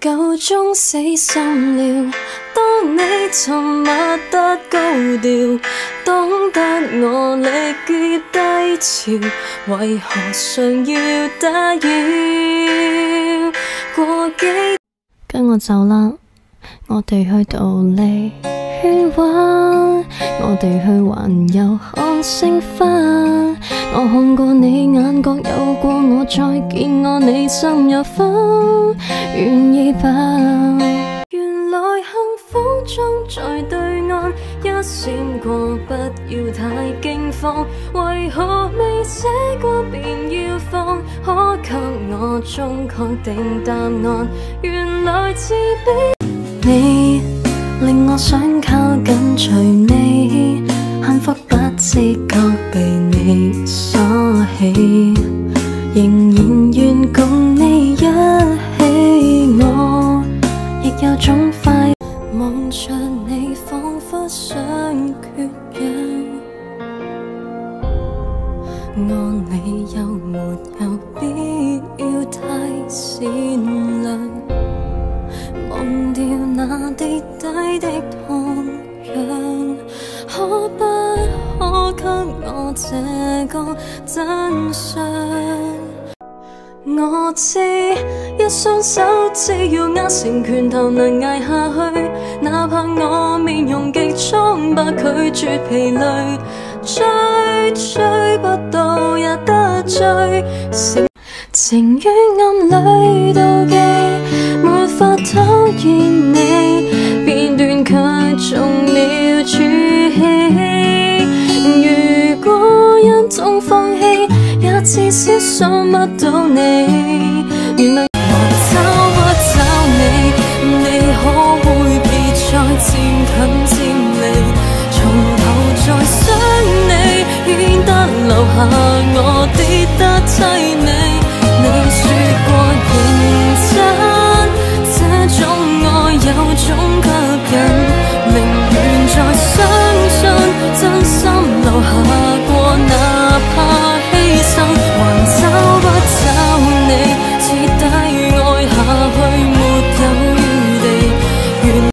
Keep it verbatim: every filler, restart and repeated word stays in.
夠鐘死心了。當你沉默得高調，當得我力竭低潮，為何常要打擾？過幾跟我走啦，我哋去逃離喧嘩，我哋去環遊看星花。我看過你眼角有過我，再見我你心有否願意吧？原來幸福裝在對岸，一閃過不要太驚慌。為何未寫過便要放？可給我種確定答案？原來自卑你令我想靠緊隨你，幸福不自覺被你鎖起，仍然願共你一起，我亦有種快望着你，彷彿想缺氧。愛你又沒有必要太善良，忘掉那跌低的痛癢，可不可給我這個真相？我知一雙手只要握成拳頭能捱下去，哪怕我面容極蒼白，拒絕疲累，追追不到也得罪，情於暗裏妒忌，沒法討厭你，片段卻中了處氣。如果一種放棄，也至少想不到你。原來我找不找你，你可會別再漸近漸離？從頭再想你，顯得留下我跌得凄美。你說過認真，這種愛有種